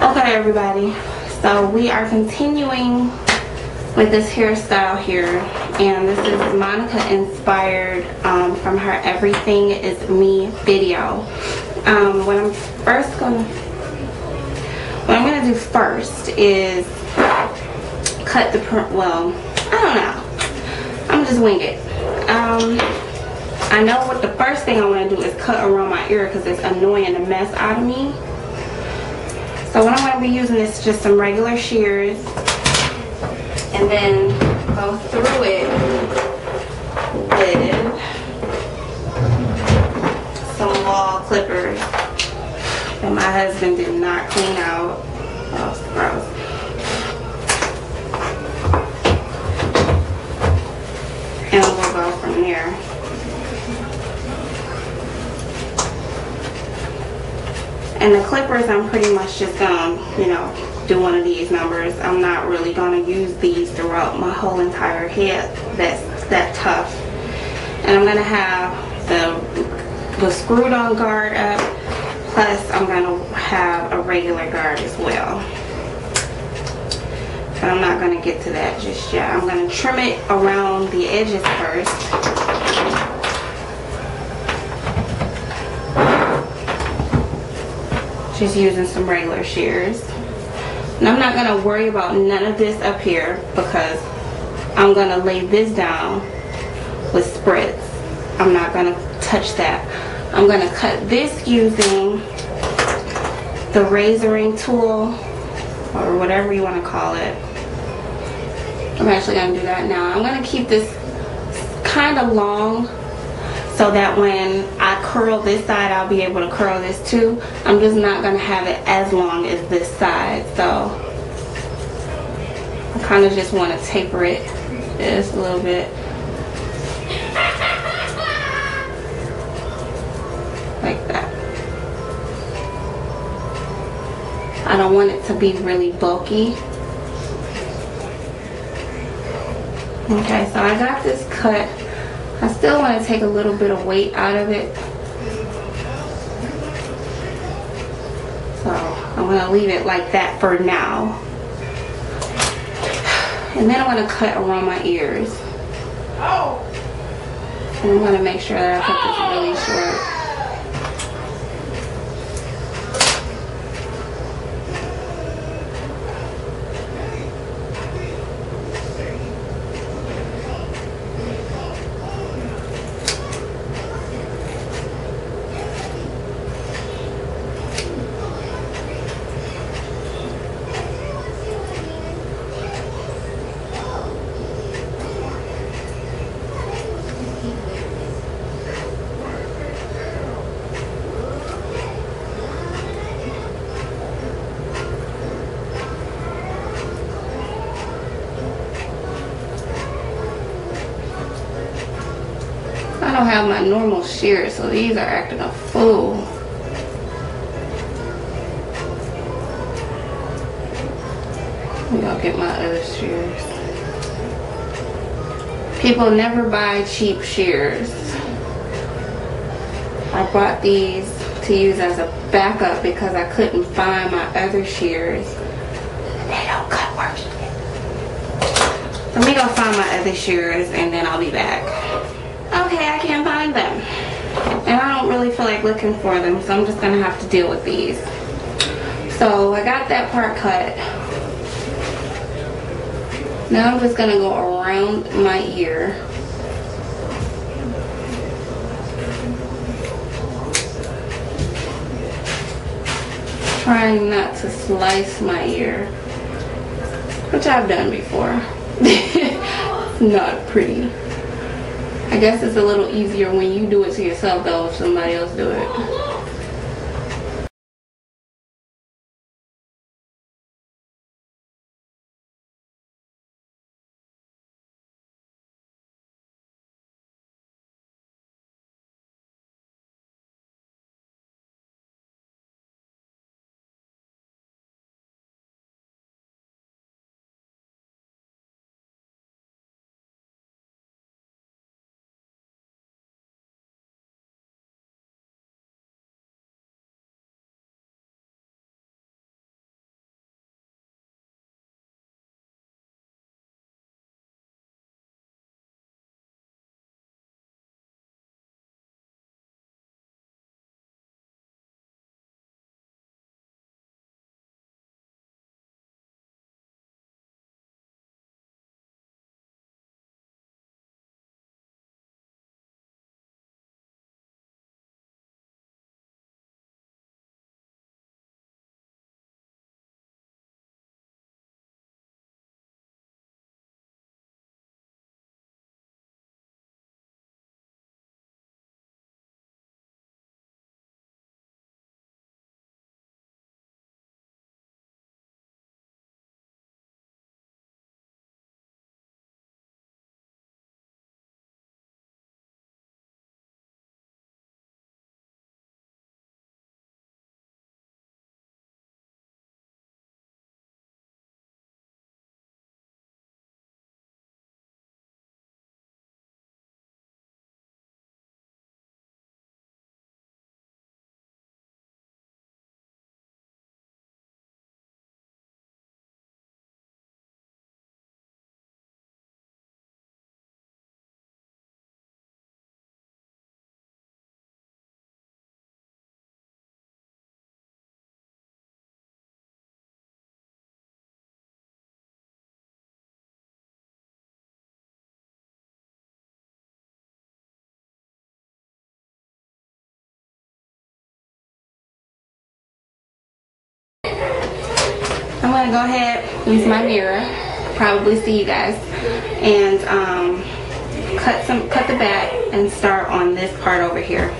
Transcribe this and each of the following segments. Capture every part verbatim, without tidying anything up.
Okay, everybody, so we are continuing with this hairstyle here, and this is Monica inspired um, from her Everything Is Me video. Um, what I'm first gonna what I'm gonna do first is cut the per well I don't know, I'm just wing it. um, I know what the first thing I want to do is cut around my ear because it's annoying the mess out of me. So what I'm going to be using is just some regular shears, and then go through it with some wall clippers that my husband did not clean out. Oh, it's gross. And we'll go from there. And the clippers, I'm pretty much just gonna, you know, do one of these numbers. I'm not really gonna use these throughout my whole entire head. That's that tough. And I'm gonna have the the screwed on guard up. Plus, I'm gonna have a regular guard as well. But I'm not gonna get to that just yet. I'm gonna trim it around the edges first. Just using some regular shears. And I'm not going to worry about none of this up here because I'm going to lay this down with spreads. I'm not going to touch that. I'm going to cut this using the razoring tool or whatever you want to call it. I'm actually going to do that now. I'm going to keep this kind of long so that when I curl this side, I'll be able to curl this too. I'm just not going to have it as long as this side. So I kind of just want to taper it just a little bit. Like that. I don't want it to be really bulky. Okay, so I got this cut. I still want to take a little bit of weight out of it. So I'm going to leave it like that for now. And then I'm going to cut around my ears. And I'm going to make sure that I cut this really short. I don't have my normal shears, so these are acting a fool. I'm gonna get my other shears. People never buy cheap shears. I bought these to use as a backup because I couldn't find my other shears. They don't cut worse. Let me go find my other shears and then I'll be back. Okay, I can't find them. And I don't really feel like looking for them, so I'm just going to have to deal with these. So I got that part cut. Now I'm just going to go around my ear. Trying not to slice my ear, which I've done before. Not pretty. I guess it's a little easier when you do it to yourself though if somebody else do it. I'm gonna go ahead, use my mirror, probably see you guys, and um, cut some, cut the back and start on this part over here.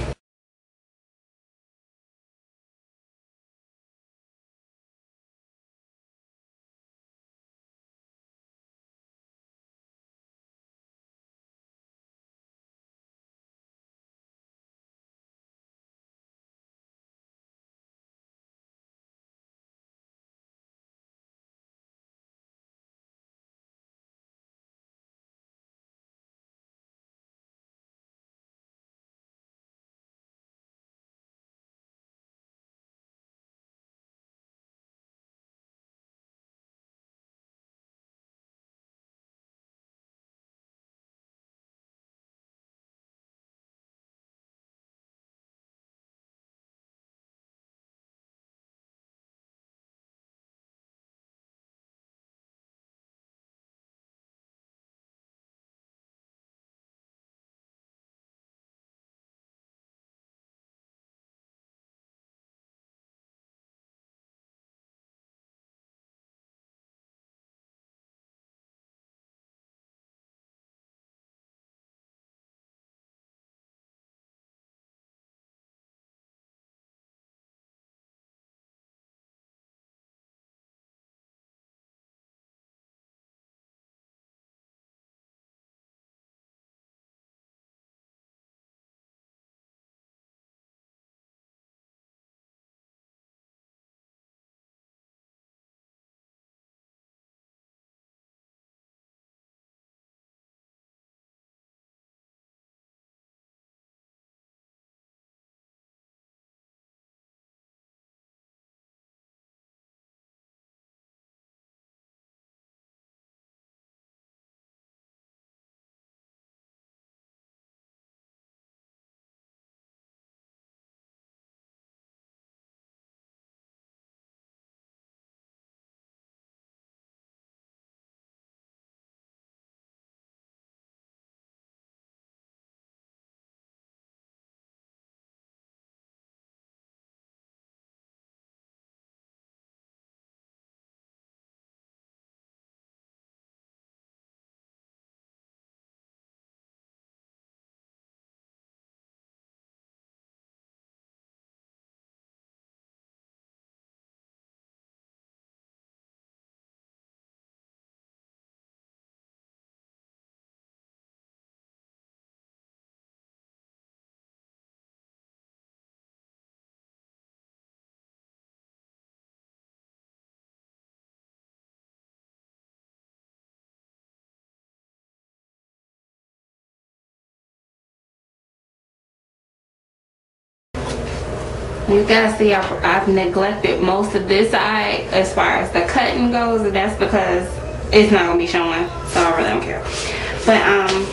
You guys see I've, I've neglected most of this side as far as the cutting goes, and that's because it's not going to be showing, so I really don't care. But um,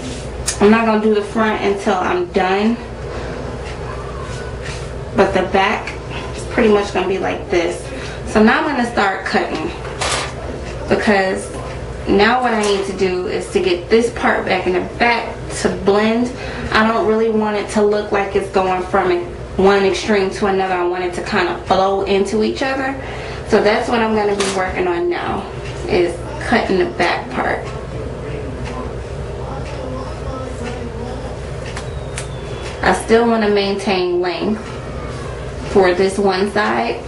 I'm not going to do the front until I'm done. But the back is pretty much going to be like this. So now I'm going to start cutting, because now what I need to do is to get this part back in the back to blend. I don't really want it to look like it's going from one extreme to another. I want it to kind of flow into each other. So that's what I'm going to be working on now, is cutting the back part. I still want to maintain length for this one side.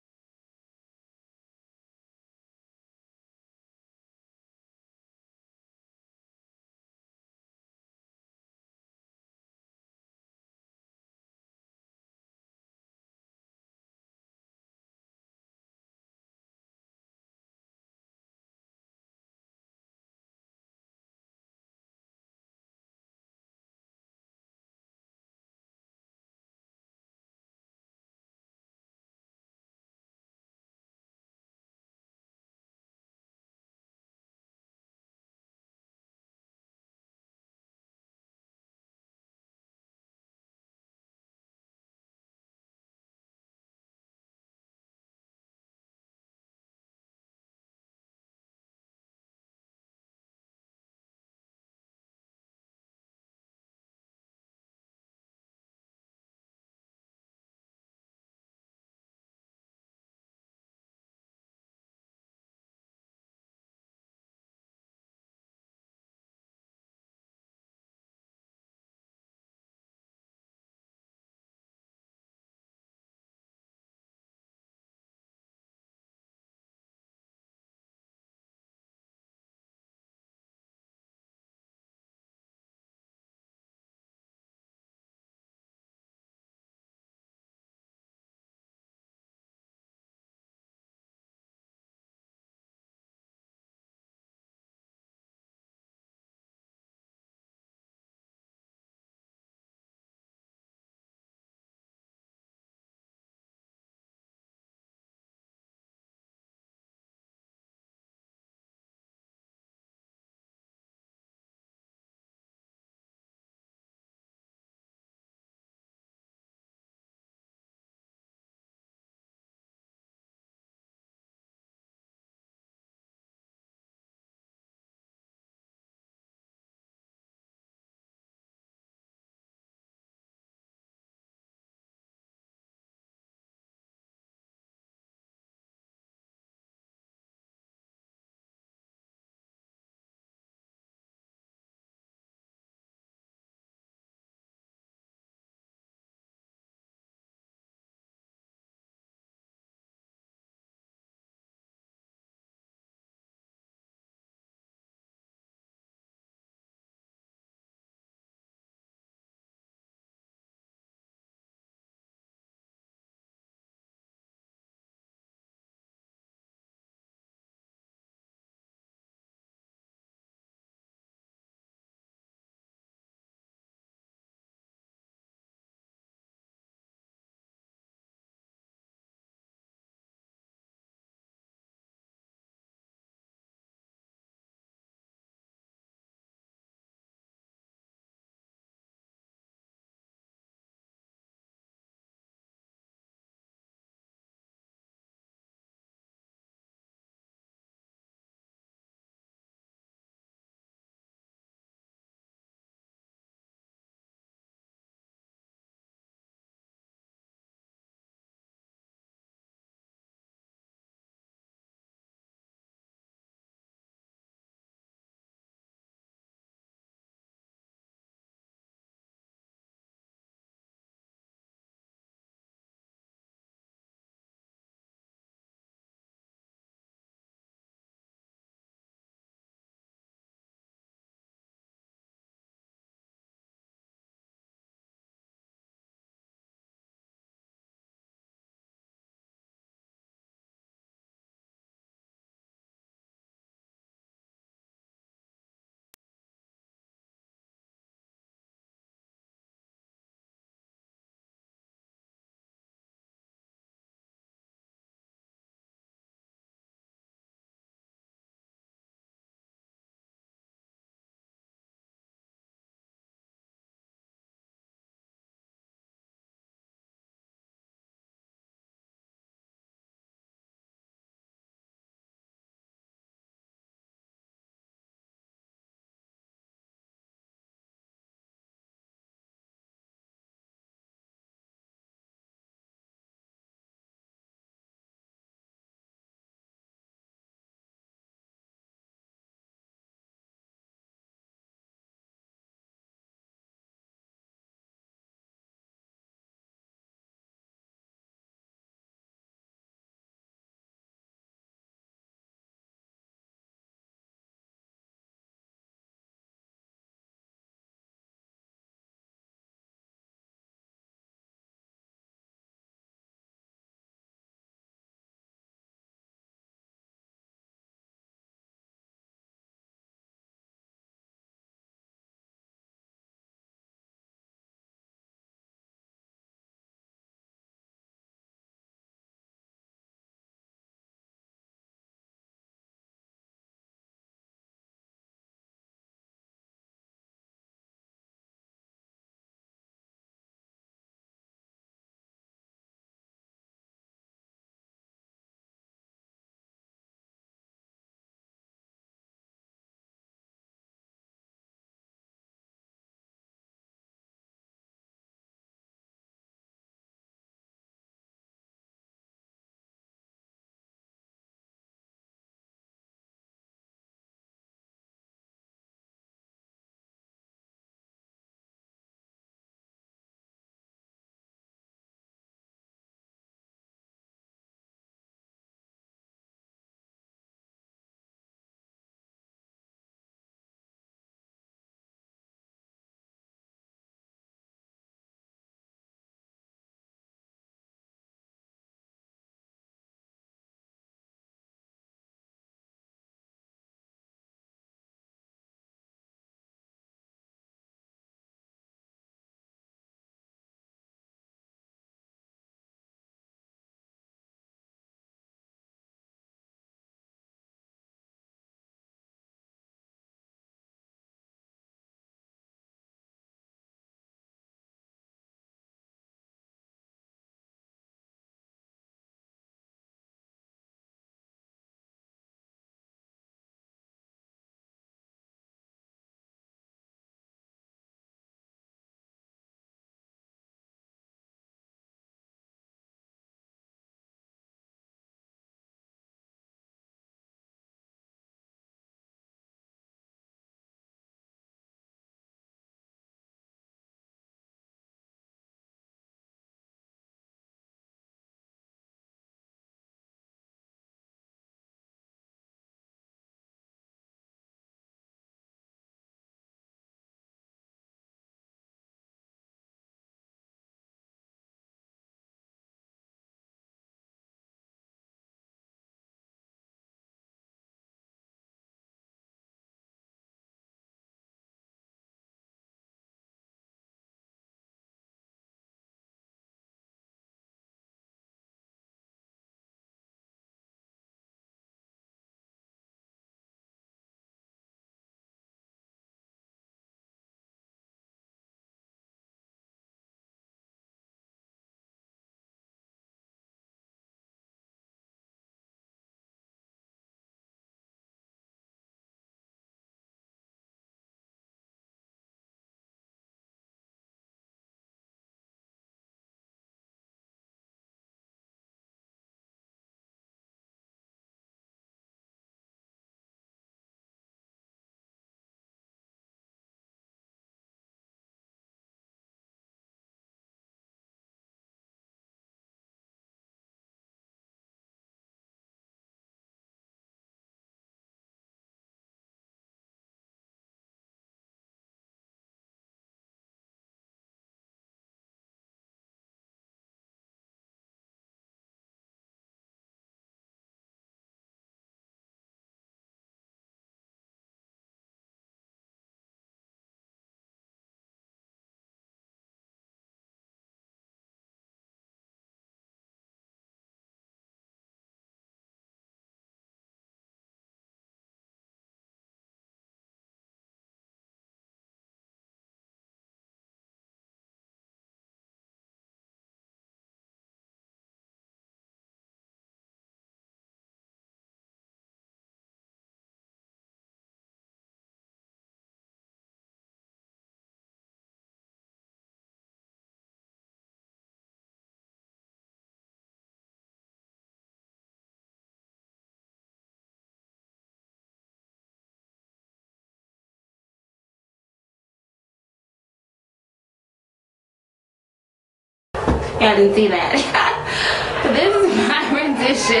Y'all didn't see that. But this is my rendition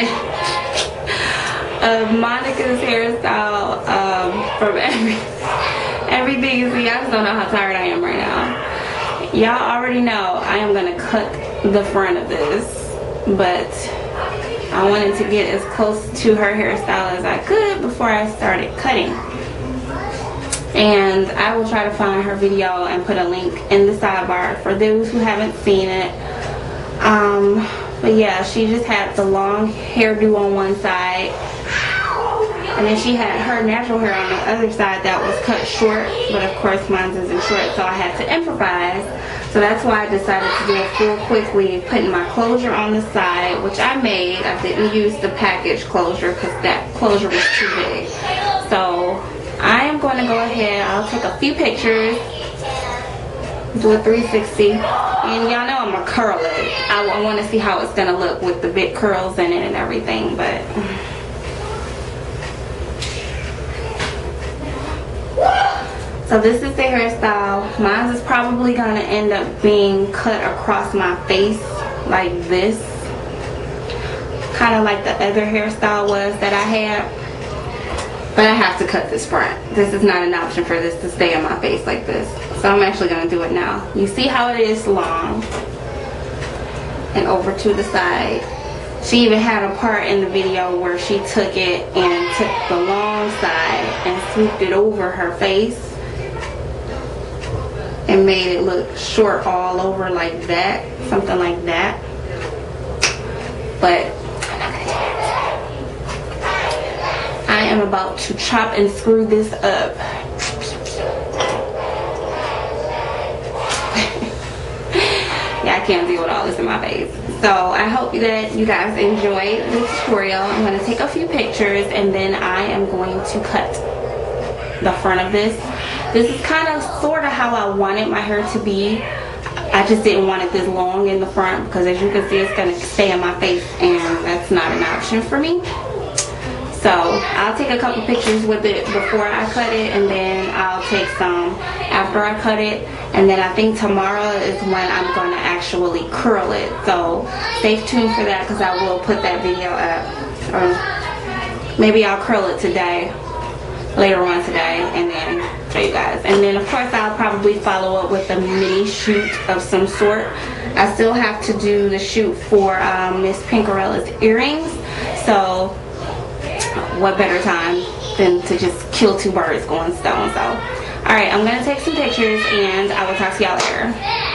of Monica's hairstyle um, from every everything you see. I just don't know how tired I am right now. Y'all already know I am gonna cut the front of this, but I wanted to get as close to her hairstyle as I could before I started cutting. And I will try to find her video and put a link in the sidebar for those who haven't seen it. Um, but yeah, she just had the long hairdo on one side, and then she had her natural hair on the other side that was cut short, but of course mine isn't short, so I had to improvise. So that's why I decided to do a full quick weave, putting my closure on the side, which I made. I didn't use the package closure because that closure was too big. So I am going to go ahead, I'll take a few pictures, do a three sixty, and y'all know I'm going to curl it. I, I want to see how it's going to look with the big curls in it and everything, but so this is the hairstyle. Mine is probably going to end up being cut across my face like this, kind of like the other hairstyle was that I had. But I have to cut this front. This is not an option for this to stay on my face like this. So I'm actually going to do it now. You see how it is long and over to the side. She even had a part in the video where she took it and took the long side and swooped it over her face and made it look short all over like that, something like that. But I am about to chop and screw this up. Yeah, I can't deal with all this in my face. So I hope that you guys enjoyed the tutorial. I'm going to take a few pictures and then I am going to cut the front of this. This is kind of sort of how I wanted my hair to be. I just didn't want it this long in the front because as you can see it's going to stay in my face and that's not an option for me. So I'll take a couple pictures with it before I cut it, and then I'll take some after I cut it, and then I think tomorrow is when I'm going to actually curl it. So stay tuned for that because I will put that video up, or maybe I'll curl it today, later on today, and then show you guys. And then of course I'll probably follow up with a mini shoot of some sort. I still have to do the shoot for um, Miss Pinkerella's earrings, so what better time than to just kill two birds with one stone. So alright, I'm gonna take some pictures and I will talk to y'all later.